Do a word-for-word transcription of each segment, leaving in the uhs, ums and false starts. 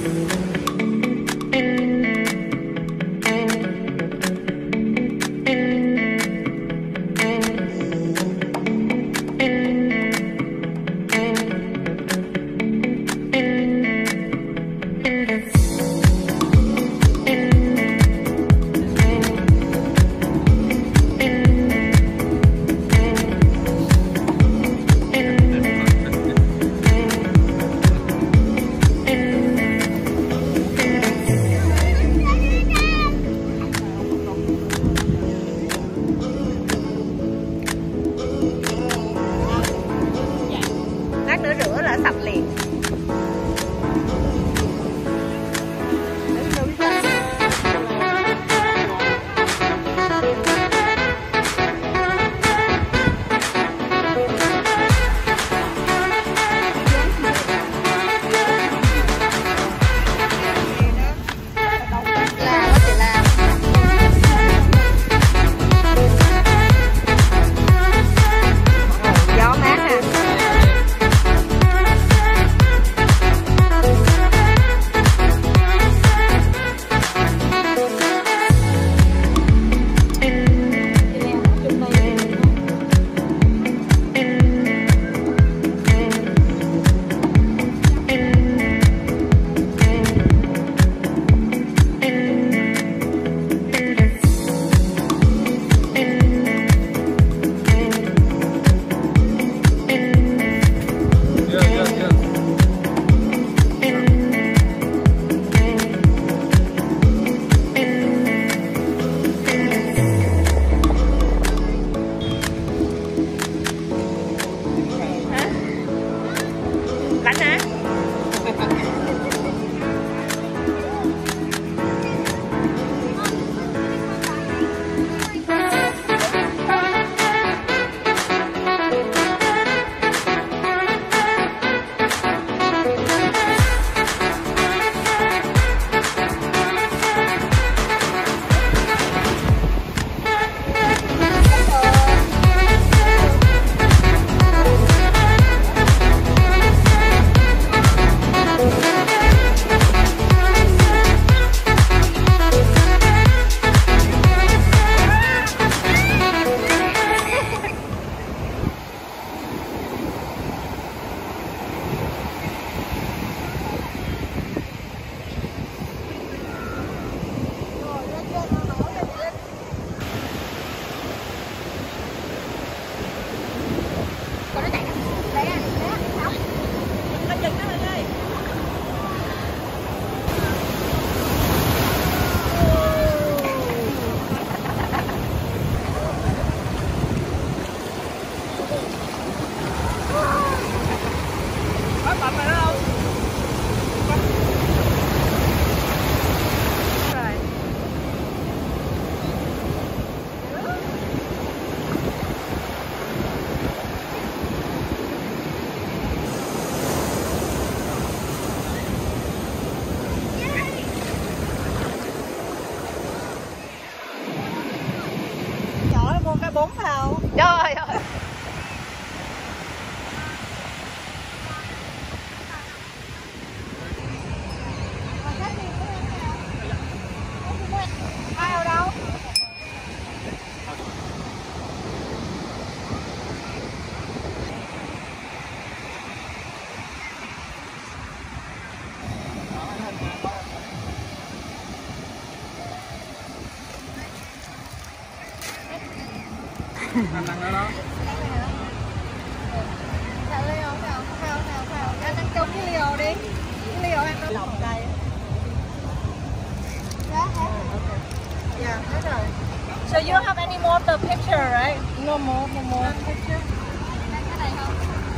bốn thao. Trời ơi. Ai ở đâu? Anh đang ở đó. Chào Leo, chào, chào, chào, chào. Anh đang chung với Leo đi. Với Leo anh đang lòng đây. Dạ, dạ, hết rồi. So you don't have any more of the picture, right? No more, no more picture. Cái này không?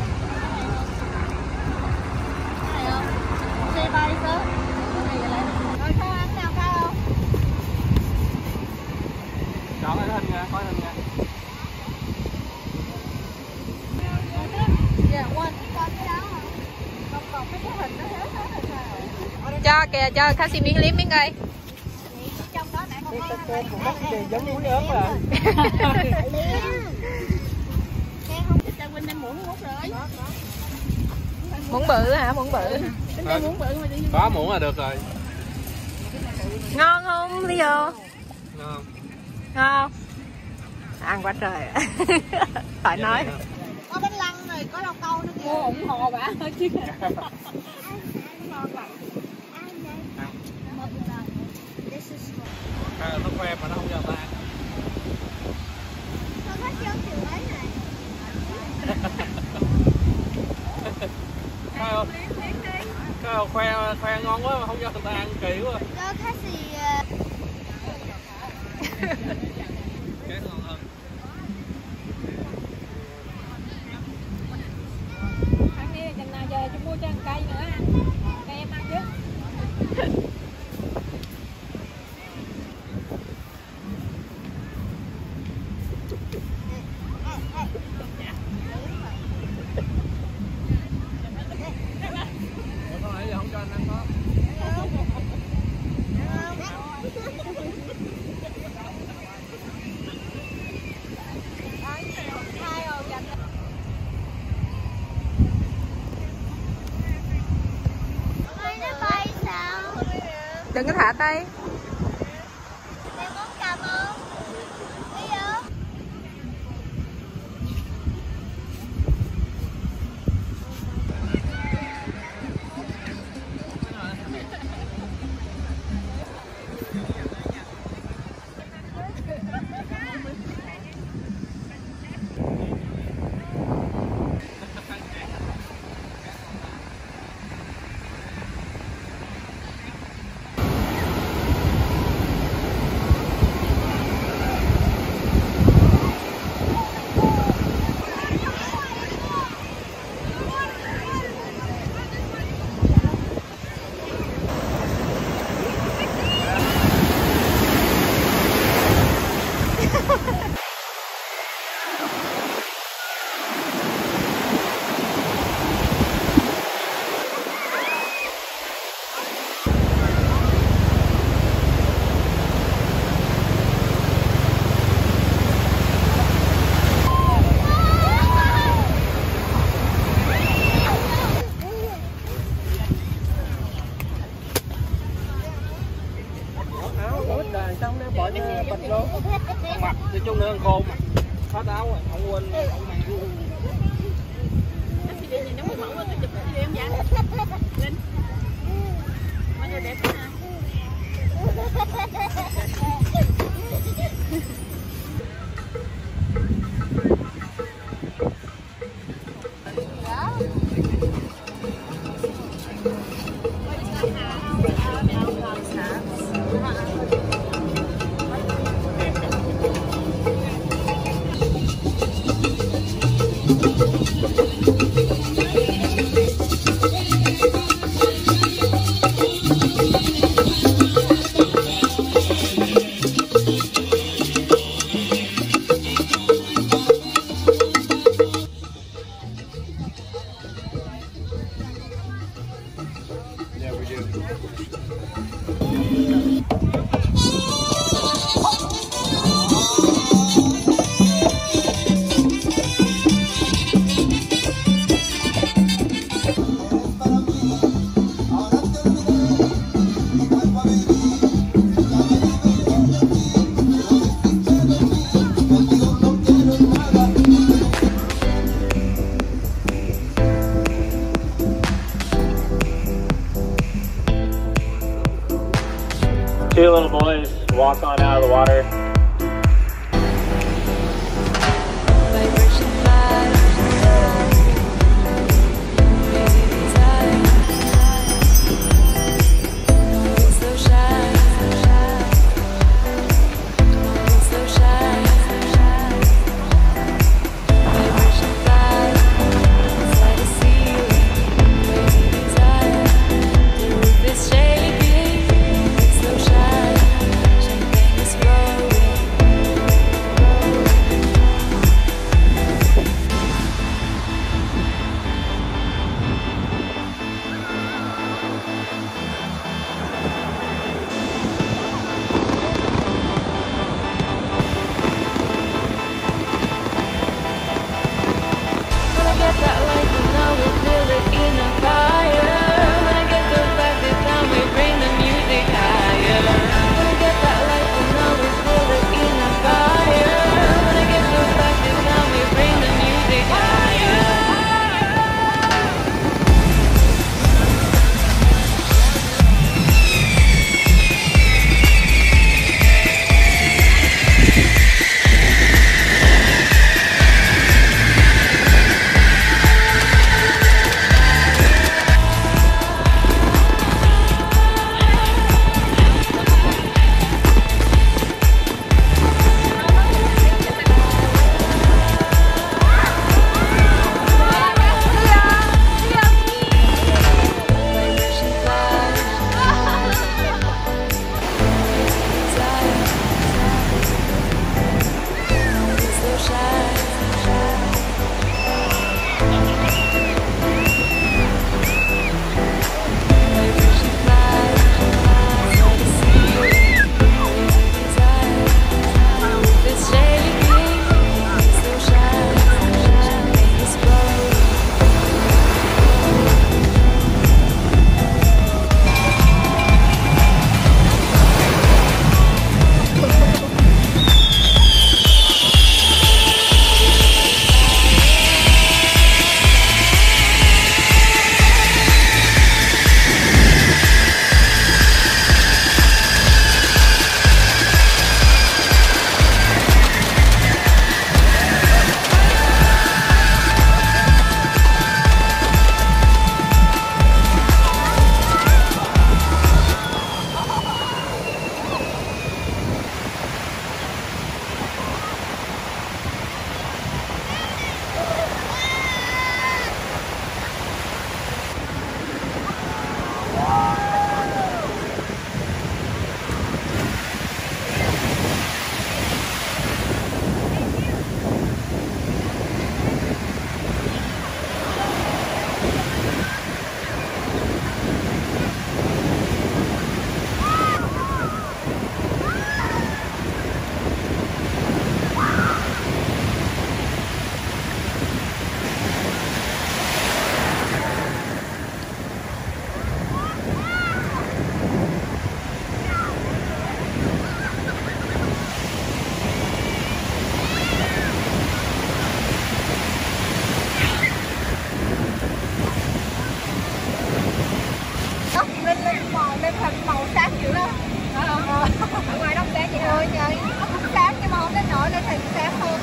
Cái này không? Say bye sir. Rồi sao ăn nào cao không? Chọn cái hình nha, coi hình nha. Cho kìa, cho khách xin miếng liếm miếng ơi. Trong đó nãy Cái cái cái của bác gì giống muối ớt à. Nghe không? Cho Quynh đem muỗng hút rồi. Muỗng bự hả? Muỗng bự. À, có muỗng là được rồi. Ngon không Leo? Ngon. Ngon. Ăn quá trời. Phải nói. Có bánh lăng này, có rau câu nữa kìa. Mua ủng hộ bả thôi chứ. À, nó khoe mà nó không cho ta ăn. Con thích vô kiểu ấy này. Sao? Sao khoe khoe ngon quá mà không cho người ta ăn kỳ quá. Cho cái gì Cái ngon hơn. ăn đi, chừng nào giờ chúng mua cho ăn cây nữa ăn. Cây em ăn chứ. Ủa, nãy giờ không cho anh ăn có. Đừng có thả tay. Xong đeo bỏ bịch luôn. Mặc nói chung nữa khô mà. Hết áo rồi, không quên không mang luôn. Chị đi nhìn nó một mẫu tôi chụp cho em dạ. Linh. Mọi người đẹp ha. Two little boys walk on out of the water. Shaking, it's so shy. Champagne is flowing. rồi trời, nó cũng sáng nhưng mà không đến nổi lên thì sáng hơn.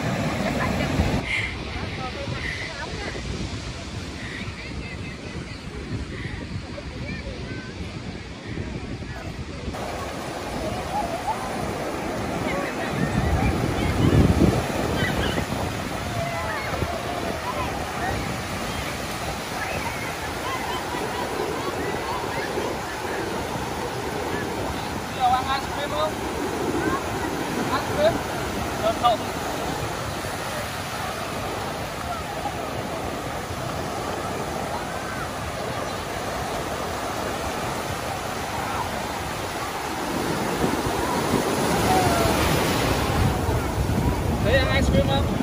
Để ăn ice cream không?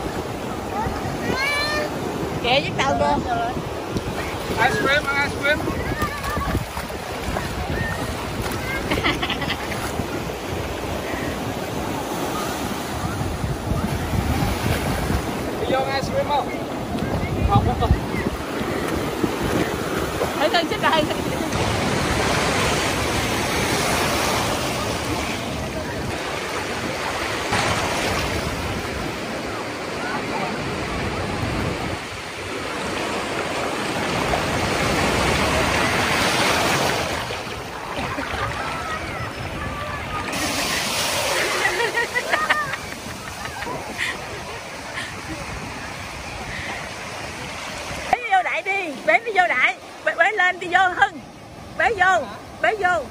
Kệ với tao luôn. Ice cream, ăn ice cream. Đi vô ăn ice cream không? Không, không, không. Hơi thân xích rồi. Bế đi vô đại, bế, bế lên đi vô Hưng, bế vô, bế vô.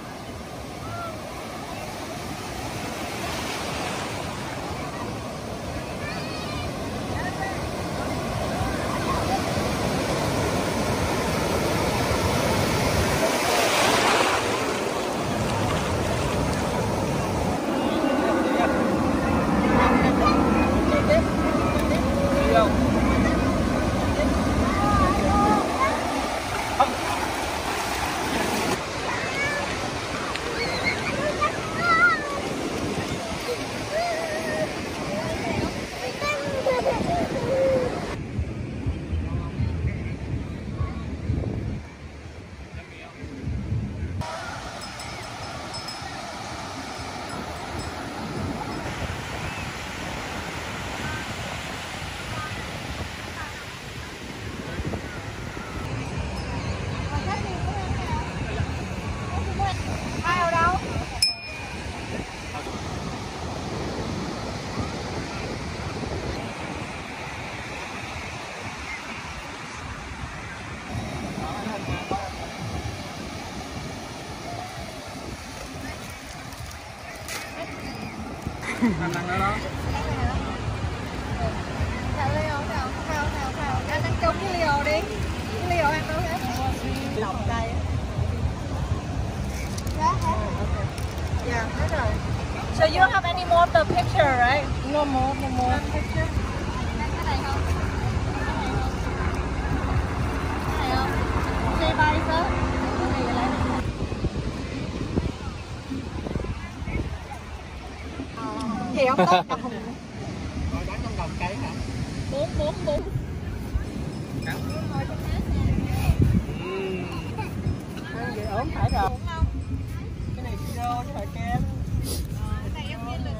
Anh ăn ở đó. Nào Leo, nào, nào, nào, nào. Anh ăn chung với Leo đi. Leo ăn đâu hết. Lòng đây. Yeah, hết rồi. So you don't have any more of the picture, right? No more, no more. Picture. Cái này không? Cái này không? Cái này không? Say bye sir. Thì không có cầm hùng. Rồi bán trong đồng cây hả? Bốn, bốn, bốn. Cắn. Ăn gì ốm phải rồi. Cái này siro chứ phải kem. Cái này em ghi lực.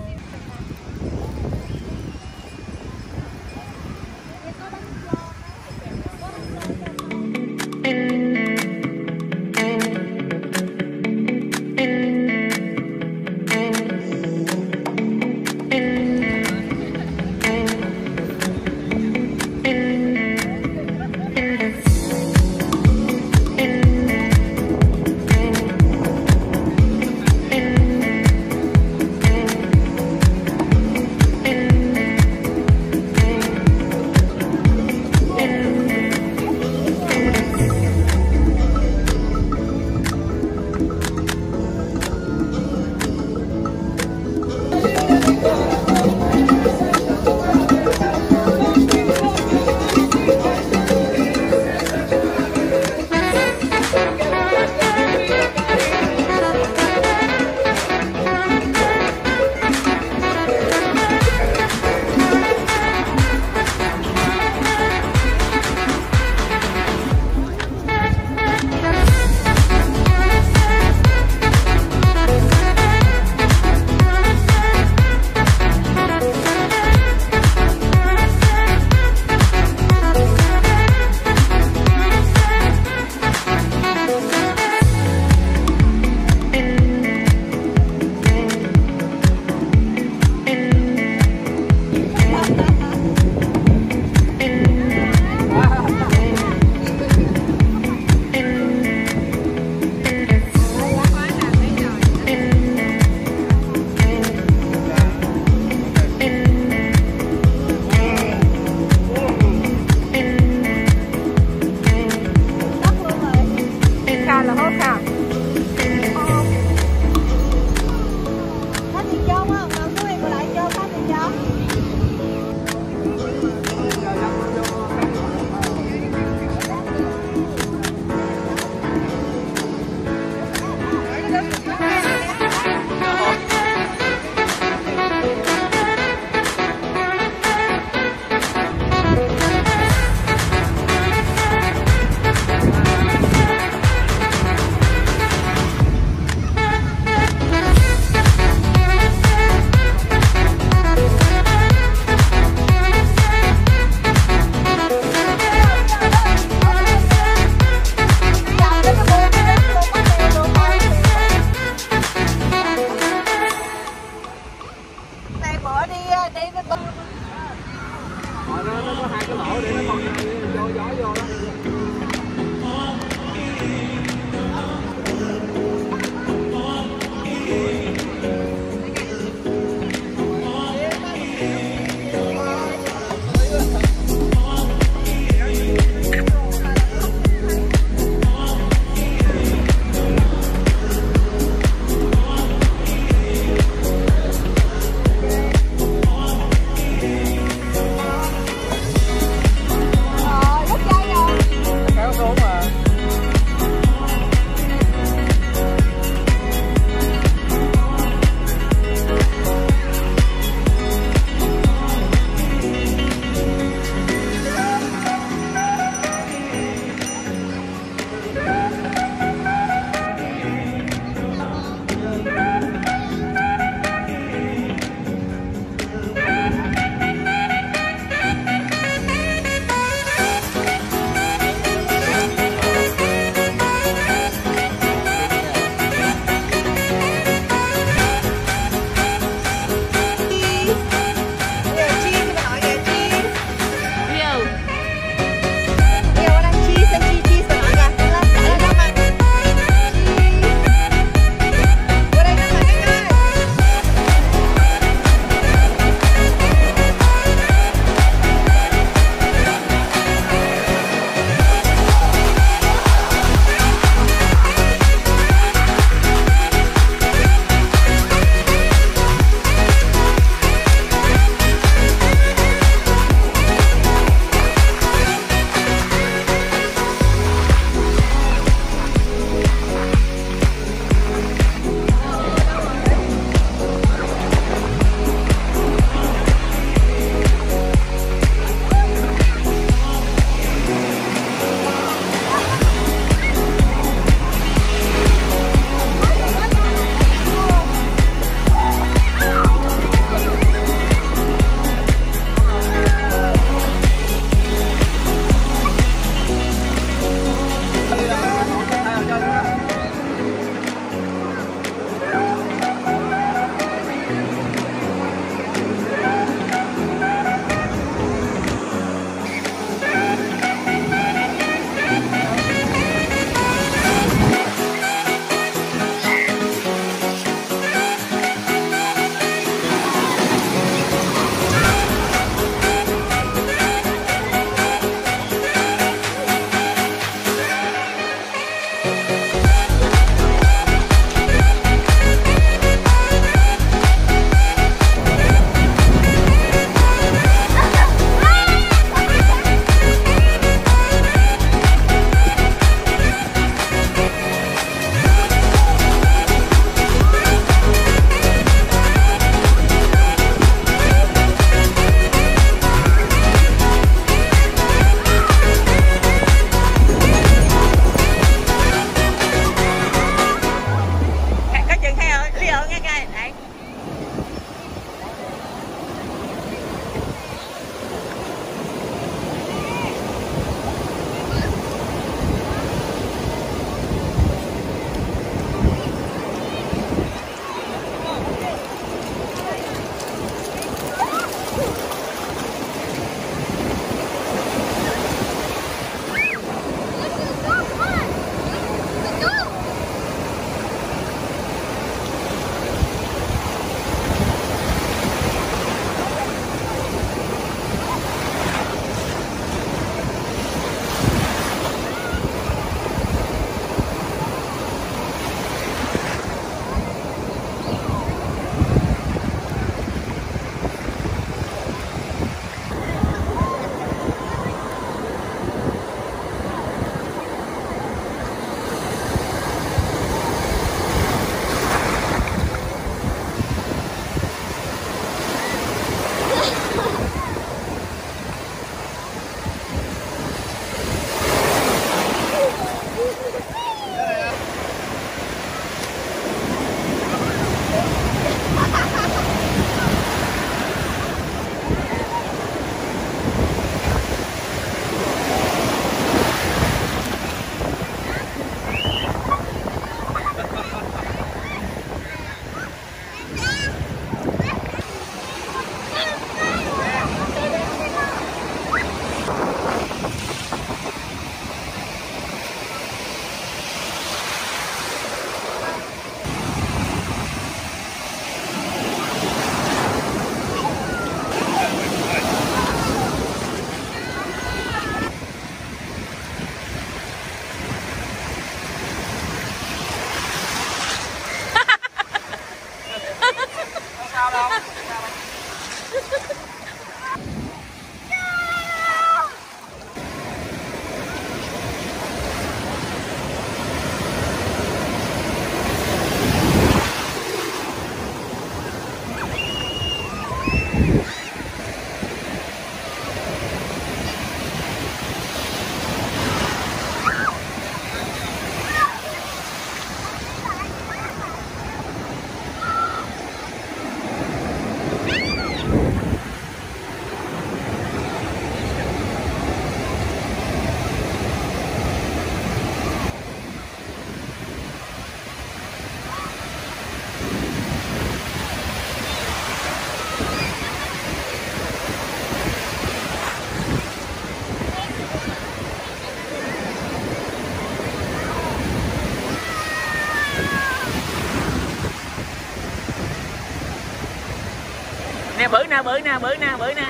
bự nè, bự nè, bự nè, bự nè.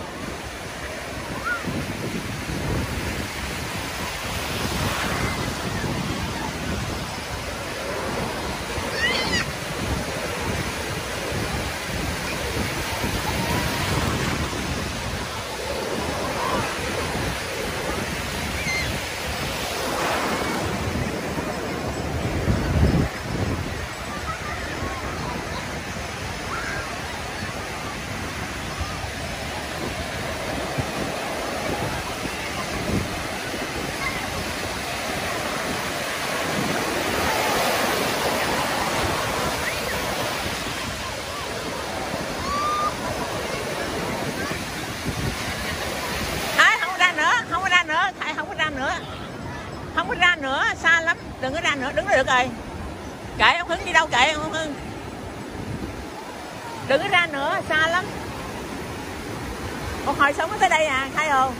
Không có ra nữa, xa lắm, đừng có ra nữa, đứng đó được rồi. Kệ ông Hưng đi đâu kệ ông Hưng. Đừng có ra nữa, xa lắm. Một hồi sống ở tới đây à, thấy không?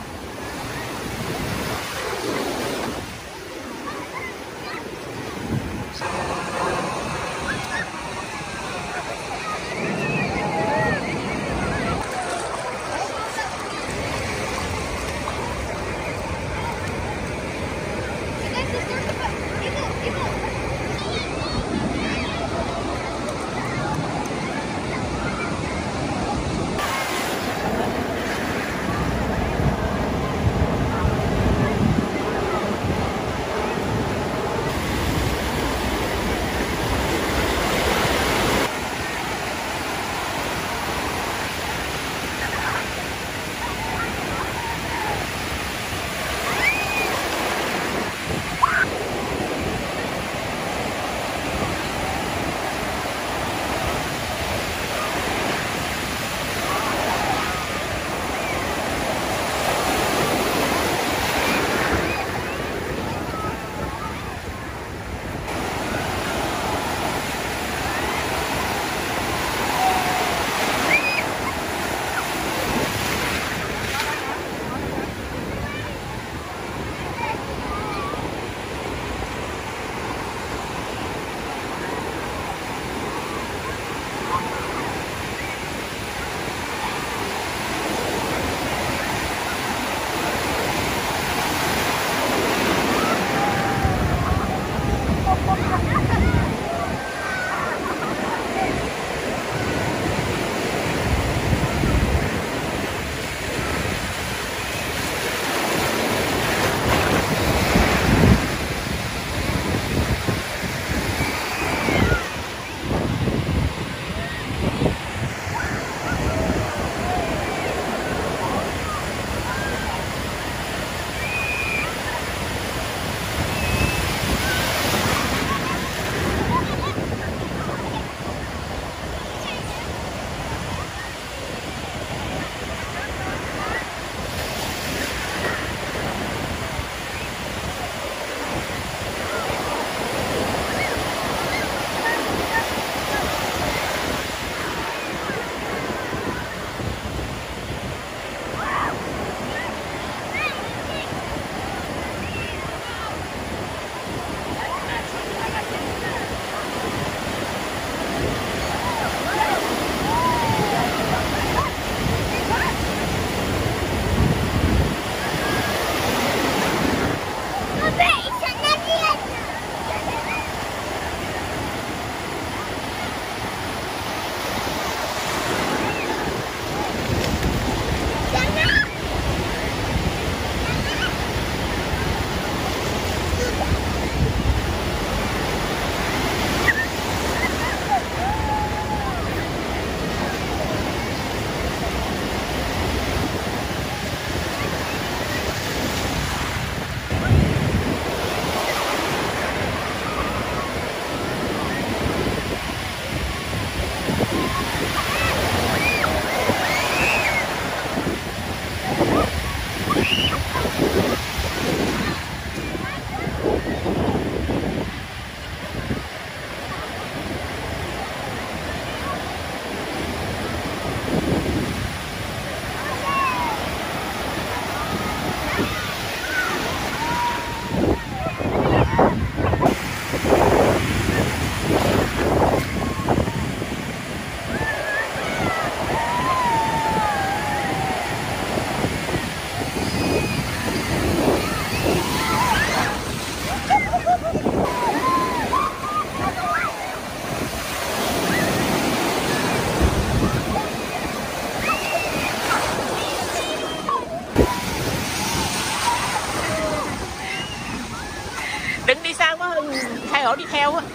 heo á.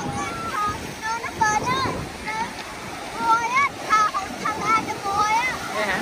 Vậy hả?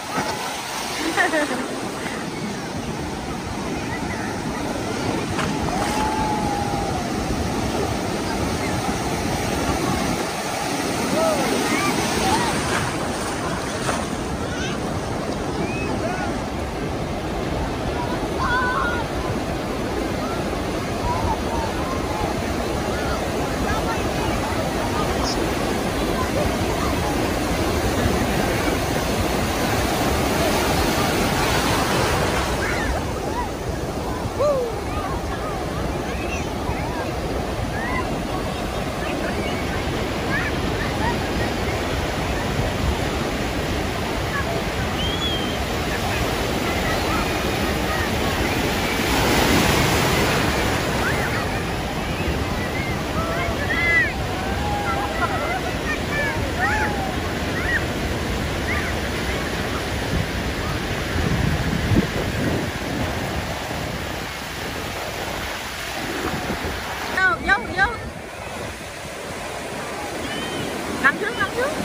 Nằm xuống, nằm xuống.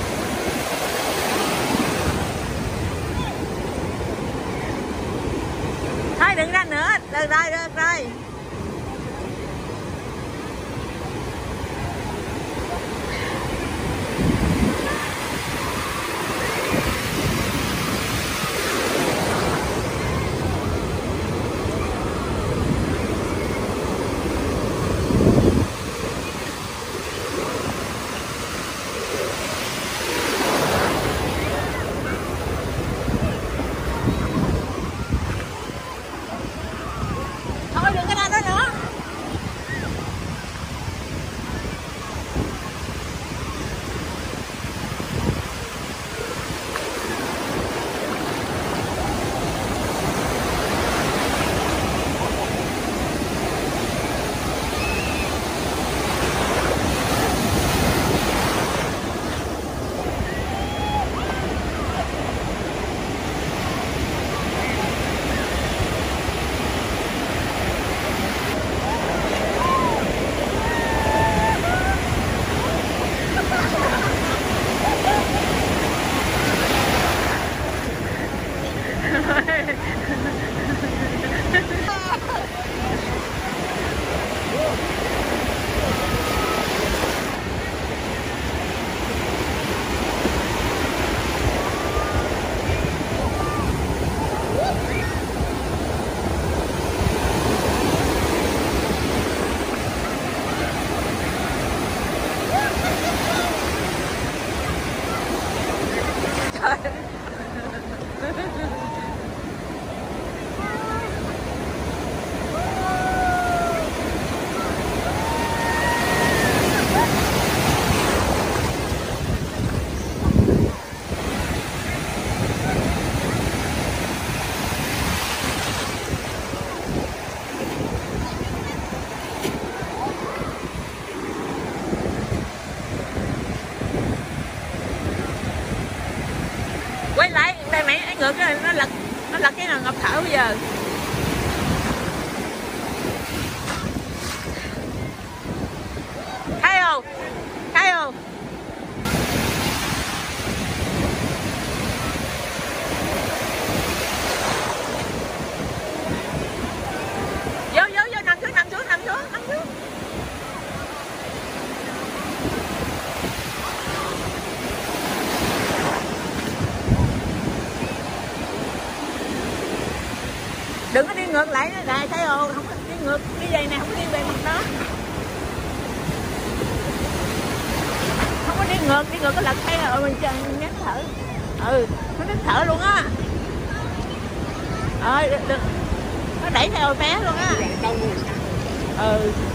Thôi đừng ra nữa, được rồi, được rồi. Quay lại đây mày ấy ngược cái nó lật nó lật cái nào Ngọc Thở bây giờ. Thấy không? Thấy không? Vô vô vô nằm xuống nằm xuống nằm xuống nằm xuống. Đừng có đi ngược lại nữa, này thấy không? Không có đi ngược, đi về này không có đi về mặt đó. Không có đi ngược, đi ngược có lật thấy rồi mình chân nhắn thở. Ừ, nó nhắn thở luôn á. Ờ, được, được. Nó đẩy theo bé luôn á. Ừ.